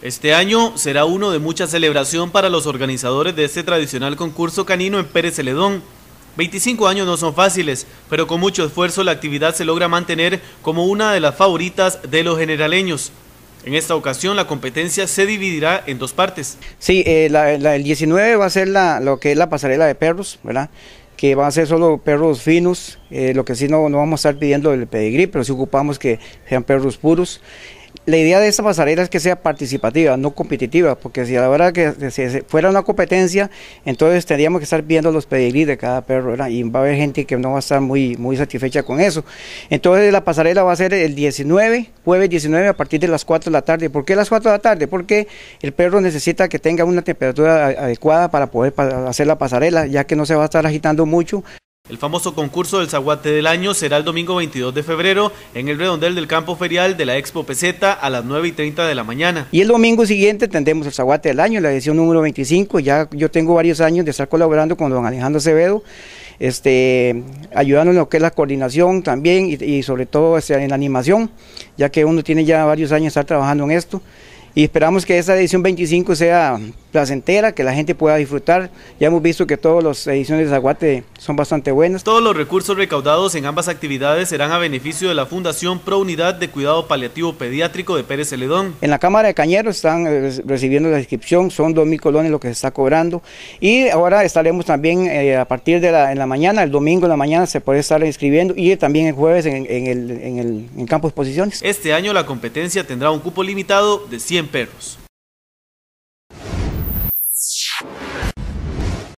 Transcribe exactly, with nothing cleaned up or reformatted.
Este año será uno de mucha celebración para los organizadores de este tradicional concurso canino en Pérez Celedón. veinticinco años no son fáciles, pero con mucho esfuerzo la actividad se logra mantener como una de las favoritas de los generaleños. En esta ocasión la competencia se dividirá en dos partes. Sí, eh, la, la, el diecinueve va a ser la, lo que es la pasarela de perros, ¿verdad? Que va a ser solo perros finos, eh, lo que sí no, no vamos a estar pidiendo el pedigrí, pero sí ocupamos que sean perros puros. La idea de esta pasarela es que sea participativa, no competitiva, porque si a la hora que si fuera una competencia, entonces tendríamos que estar viendo los pedigrí de cada perro, ¿verdad? Y va a haber gente que no va a estar muy, muy satisfecha con eso. Entonces la pasarela va a ser el diecinueve, jueves diecinueve a partir de las cuatro de la tarde. ¿Por qué las cuatro de la tarde? Porque el perro necesita que tenga una temperatura adecuada para poder hacer la pasarela, ya que no se va a estar agitando mucho. El famoso concurso del zaguate del año será el domingo veintidós de febrero en el redondel del campo ferial de la Expo Peseta a las nueve y treinta de la mañana. Y el domingo siguiente tendremos el zaguate del año, la edición número veinticinco. Ya yo tengo varios años de estar colaborando con don Alejandro Acevedo, este, ayudando en lo que es la coordinación también y, y sobre todo este, en la animación, ya que uno tiene ya varios años de estar trabajando en esto. Y esperamos que esta edición veinticinco sea placentera, que la gente pueda disfrutar. Ya hemos visto que todas las ediciones de zaguate son bastante buenas. Todos los recursos recaudados en ambas actividades serán a beneficio de la Fundación Pro Unidad de Cuidado Paliativo Pediátrico de Pérez Celedón. En la Cámara de Cañeros están recibiendo la inscripción, son dos mil colones lo que se está cobrando. Y ahora estaremos también eh, a partir de la, en la mañana, el domingo en la mañana se puede estar inscribiendo y también el jueves en, en el, en el en campo de exposiciones. Este año la competencia tendrá un cupo limitado de cien perros.